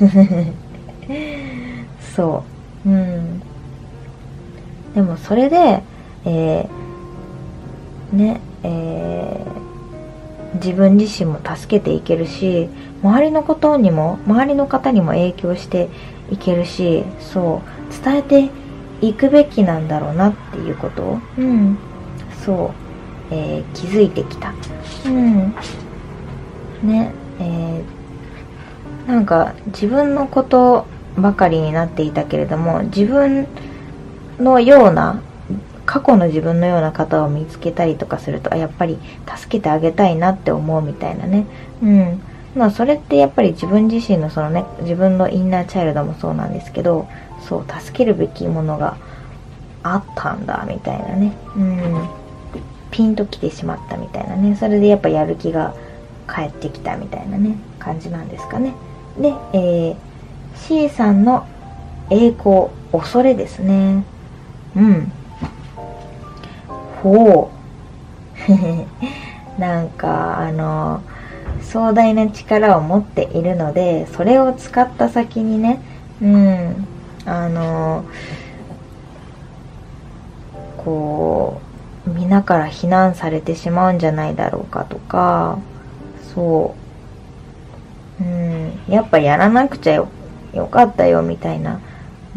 そう。うん。でもそれで、えー、ね、えー、自分自身も助けていけるし、周りのことにも、周りの方にも影響していけるし、そう、伝えていくべきなんだろうなっていうことを、うん、そう、えー、気づいてきた。うん。ね、えー、なんか自分のことばかりになっていたけれども、自分のような、過去の自分のような方を見つけたりとかすると、やっぱり助けてあげたいなって思うみたいなね。うん。まあそれってやっぱり自分自身のそのね、自分のインナーチャイルドもそうなんですけど、そう、助けるべきものがあったんだみたいなね。うん。ピンときてしまったみたいなね。それでやっぱやる気が返ってきたみたいなね、感じなんですかね。で、えー、C さんの栄光、恐れですね。うん。ほう。なんか、あの、壮大な力を持っているので、それを使った先にね、うん、あの、こう、皆から非難されてしまうんじゃないだろうかとか、そう、うん、やっぱやらなくちゃよ、よかったよみたいな、うん、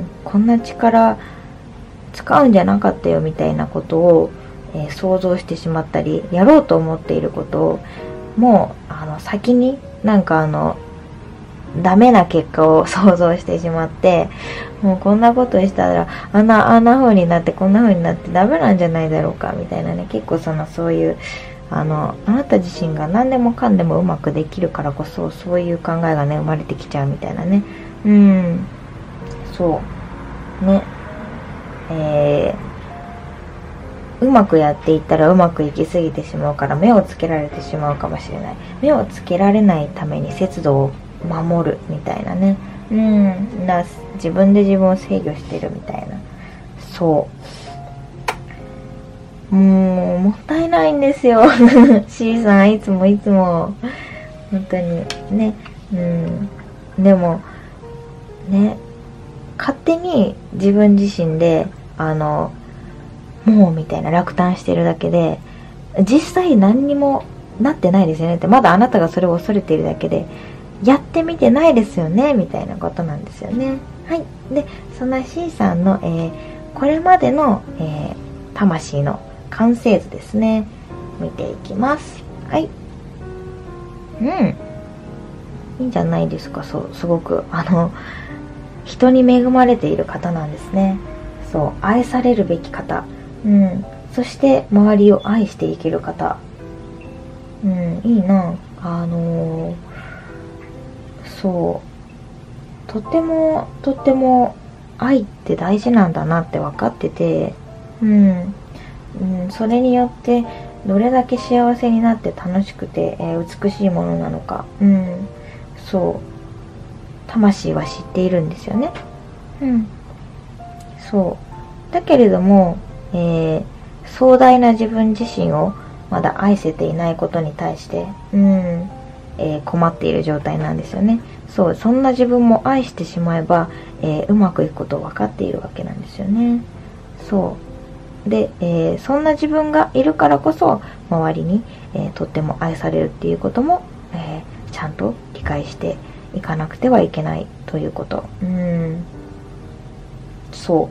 こんな力、使うんじゃなかったよみたいなことを、えー、想像してしまったり、やろうと思っていることをもうあの先になんかあのダメな結果を想像してしまって、もうこんなことしたらあんなあんな風になってこんな風になってダメなんじゃないだろうかみたいなね。結構そのそういうあのあなた自身が何でもかんでもうまくできるからこそ、そういう考えがね生まれてきちゃうみたいなね。うん、そうね。えー、うまくやっていったらうまくいきすぎてしまうから目をつけられてしまうかもしれない。目をつけられないために節度を守るみたいなね。うん、な自分で自分を制御してるみたいな。そうもうもったいないんですよC さんいつもいつも本当にね。うん、でもね、勝手に自分自身であのもうみたいな落胆してるだけで、実際何にもなってないですよねって、まだあなたがそれを恐れているだけでやってみてないですよねみたいなことなんですよね。はい。でその C さんの、えー、これまでの、えー、魂の完成図ですね、見ていきます。はい。うん、いいんじゃないですか。そう、すごくあの人に恵まれている方なんですね。そう、愛されるべき方、 うん。そして周りを愛していける方。うん、いいな。あのー、そう。とっても、とっても愛って大事なんだなって分かってて、うん。うん、それによってどれだけ幸せになって楽しくて、えー、美しいものなのか。うん。そう。魂は知っているんですよね。うん。そう。だけれども、えー、壮大な自分自身をまだ愛せていないことに対して、うん、えー、困っている状態なんですよね。そう、そんな自分も愛してしまえば、えー、うまくいくことを分かっているわけなんですよね。そう。で、えー、そんな自分がいるからこそ、周りに、えー、とっても愛されるっていうことも、えー、ちゃんと理解していかなくてはいけないということ。うん。そう。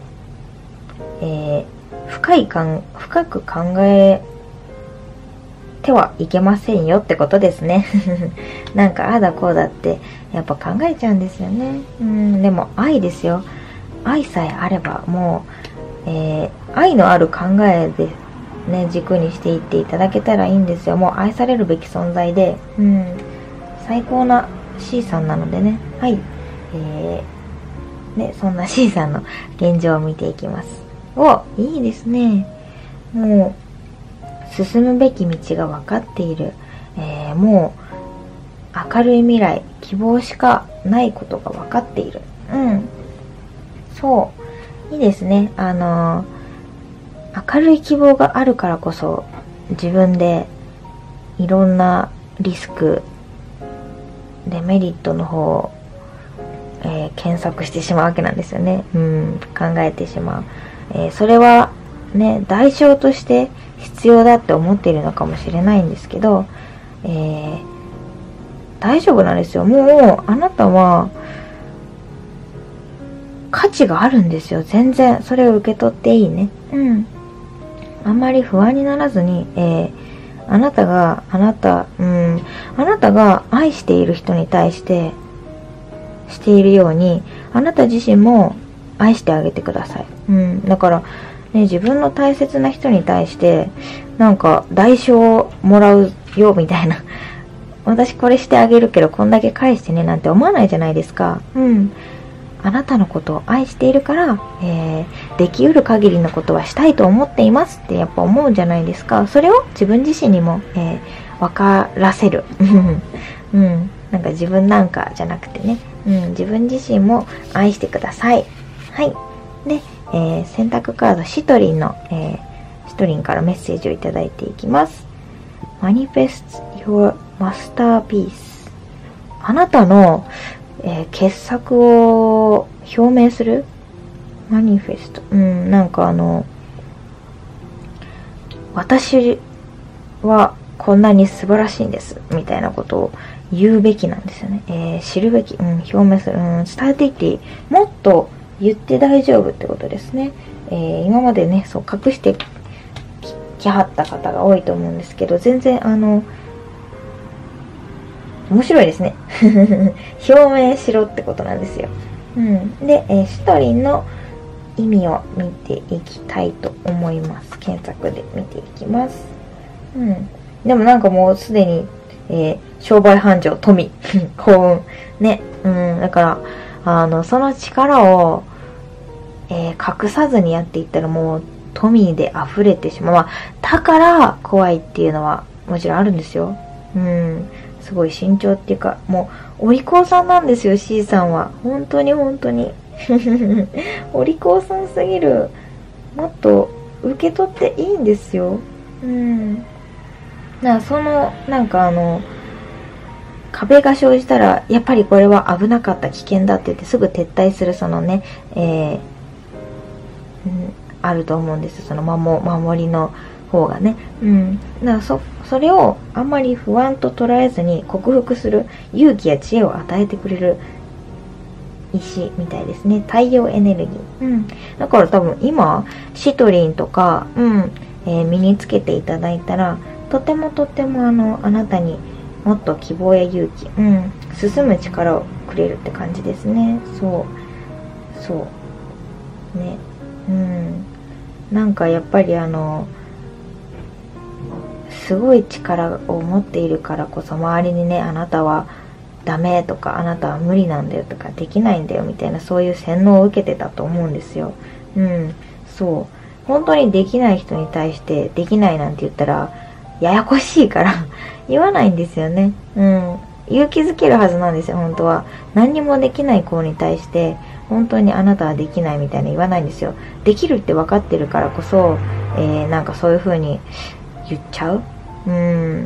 えー、深いかん、深く考えてはいけませんよってことですね。なんかああだこうだってやっぱ考えちゃうんですよね。うん、でも愛ですよ。愛さえあればもう、えー、愛のある考えでね、軸にしていっていただけたらいいんですよ。もう愛されるべき存在で、うん、最高な C さんなのでね。はい。えー、ね、そんな C さんの現状を見ていきます。お、いいですね。もう、進むべき道が分かっている、えー、もう明るい未来、希望しかないことが分かっている。うん、そういいですね。あのー、明るい希望があるからこそ自分でいろんなリスク、デメリットの方を、えー、検索してしまうわけなんですよね。うん、考えてしまう。えー、それはね、代償として必要だって思っているのかもしれないんですけど、えー、大丈夫なんですよ。もうあなたは価値があるんですよ。全然それを受け取っていいね。うん。あんまり不安にならずに、えー、あなたがあなた、うん、あなたが愛している人に対してしているように、あなた自身も愛してあげてください。うん、だからね、自分の大切な人に対してなんか代償をもらうよみたいな私これしてあげるけどこんだけ返してねなんて思わないじゃないですか。うん。あなたのことを愛しているから、えー、できうる限りのことはしたいと思っていますってやっぱ思うじゃないですか。それを自分自身にも、えー、分からせる。うん。なんか自分なんかじゃなくてね、うん、自分自身も愛してください。はい。で、えー、選択カードシトリンの、えー、シトリンからメッセージをいただいていきます。Manifest your masterpiece。あなたの、えー、傑作を表明するマニフェスト。うん、なんかあの、私はこんなに素晴らしいんです。みたいなことを言うべきなんですよね。えー、知るべき、うん、表明する、うん、伝えていっていい。もっと言って大丈夫ってことですね。えー、今までね、そう隠してきはった方が多いと思うんですけど、全然あの、面白いですね。表明しろってことなんですよ。うん。で、えー、シトリンの意味を見ていきたいと思います。検索で見ていきます。うん。でもなんかもうすでに、えー、商売繁盛、富、幸運。ね。うん。だから、あの、その力を、えー、隠さずにやっていったらもう富で溢れてしまう。まあ、だから怖いっていうのはもちろんあるんですよ。うん。すごい慎重っていうか、もう、お利口さんなんですよ、C さんは。本当に本当に。お利口さんすぎる。もっと受け取っていいんですよ。うん。だからその、なんかあの、壁が生じたら、やっぱりこれは危なかった、危険だって言ってすぐ撤退するそのね、えー、うん、あると思うんです。その守、守りの方がね。うん。だからそ、それをあんまり不安と捉えずに克服する勇気や知恵を与えてくれる石みたいですね。太陽エネルギー。うん。だから多分今、シトリンとか、うん、えー、身につけていただいたら、とてもとてもあの、あなたにもっと希望や勇気、うん、進む力をくれるって感じですね。そう。そう。ね。うん。 なんかやっぱりあのすごい力を持っているからこそ周りにね、あなたはダメとか、あなたは無理なんだよとか、できないんだよみたいな、そういう洗脳を受けてたと思うんですよ。うん、そう。本当にできない人に対してできないなんて言ったらややこしいから言わないんですよね。うん。勇気づけるはずなんですよ、本当は。何にもできない子に対して本当にあなたはできないみたいな言わないんですよ。できるって分かってるからこそ、えー、なんかそういう風に言っちゃう。うん。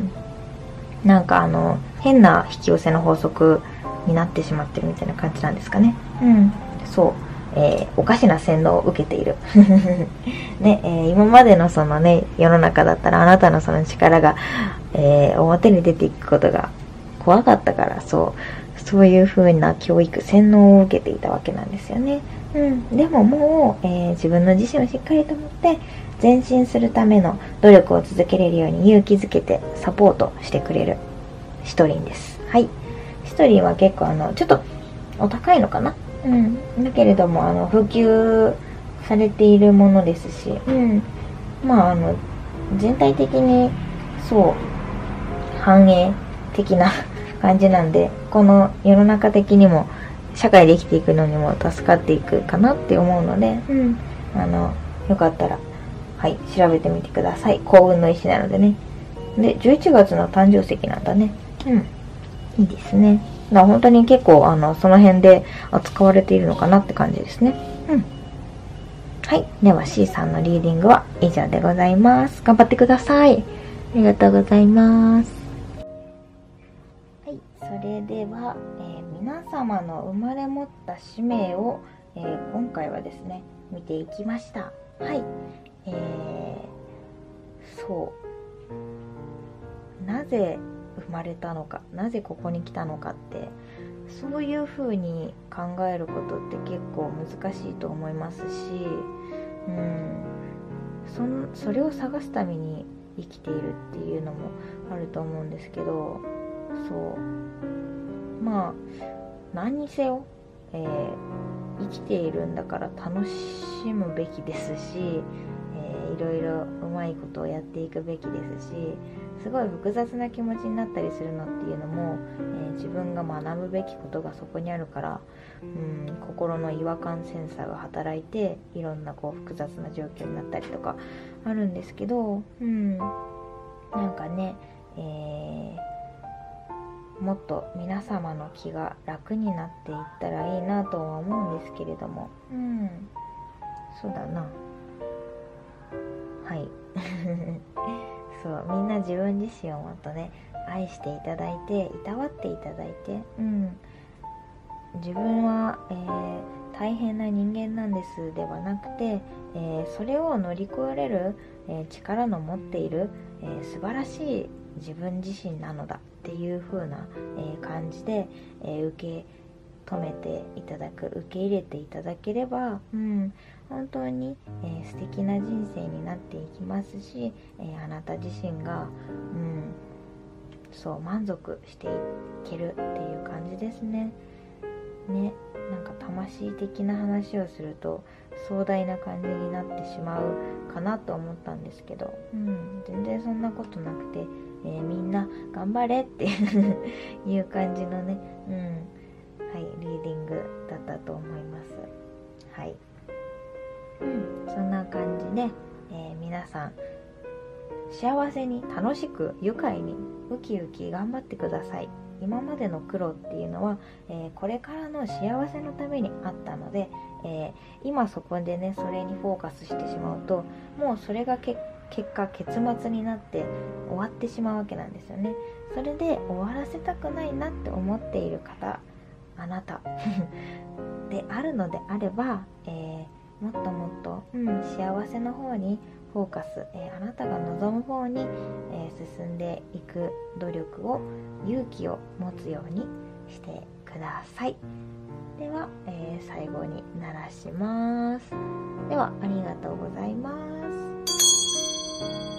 なんかあの変な引き寄せの法則になってしまってるみたいな感じなんですかね。うん。そう。えー、おかしな洗脳を受けている。ね、えー、今までのそのね、世の中だったらあなたのその力が、えー、表に出ていくことが怖かったから、そう、そういう風な教育、洗脳を受けていたわけなんですよね。うん。でももう、えー、自分の自身をしっかりと持って、前進するための努力を続けれるように勇気づけてサポートしてくれるシトリンです。はい。シトリンは結構あの、ちょっとお高いのかな？うん。だけれども、あの、普及されているものですし、うん。まあ、あの、全体的に、そう、繁栄的な感じなんで、この世の中的にも、社会で生きていくのにも助かっていくかなって思うので、うん。あの、よかったら、はい、調べてみてください。幸運の石なのでね。で、じゅういちがつの誕生石なんだね。うん。いいですね。だから本当に結構、あの、その辺で扱われているのかなって感じですね。うん。はい。では C さんのリーディングは以上でございます。頑張ってください。ありがとうございます。はい。それでは、えー、皆様の生まれ持った使命を、えー、今回はですね、見ていきました。はい。えー、そう。なぜ生まれたのか、なぜここに来たのかって、そういう風に考えることって結構難しいと思いますし、うん、そんそれを探すために生きているっていうのもあると思うんですけど、そうまあ何にせよ、えー、生きているんだから楽しむべきですし、えー、いろいろうまいことをやっていくべきですし、すごい複雑な気持ちになったりするのっていうのも、えー、自分が学ぶべきことがそこにあるから、うん、心の違和感センサーが働いていろんなこう複雑な状況になったりとかあるんですけど、うん、なんかね、えー、もっと皆様の気が楽になっていったらいいなとは思うんですけれども、うん、そうだな、はいそうみんな自分自身をもっとね愛していただいていたわっていただいて、うん、自分は、えー、大変な人間なんですではなくて、えー、それを乗り越えれる、えー、力の持っている、えー、素晴らしい自分自身なのだっていう風な、えー、感じで、えー、受け止めていただく、受け入れていただければ、うん、本当に、えー、素敵な人生になっていきますし、えー、あなた自身が、うん、そう満足していけるっていう感じですね。ね、なんか魂的な話をすると壮大な感じになってしまうかなと思ったんですけど、うん、全然そんなことなくて、えー、みんな頑張れっていう感じのね、うん、はい、リーディングだったと思います。はい、うん、そんな感じで、えー、皆さん幸せに楽しく愉快にウキウキ頑張ってください。今までの苦労っていうのは、えー、これからの幸せのためにあったので、えー、今そこでねそれにフォーカスしてしまうともうそれがけ結果結末になって終わってしまうわけなんですよね。それで終わらせたくないなって思っている方、あなたであるのであれば、えー、もっともっと、うん、幸せの方にフォーカス、えー、あなたが望む方に、えー、進んでいく努力を勇気を持つようにしてください。では、えー、最後に鳴らします。ではありがとうございます。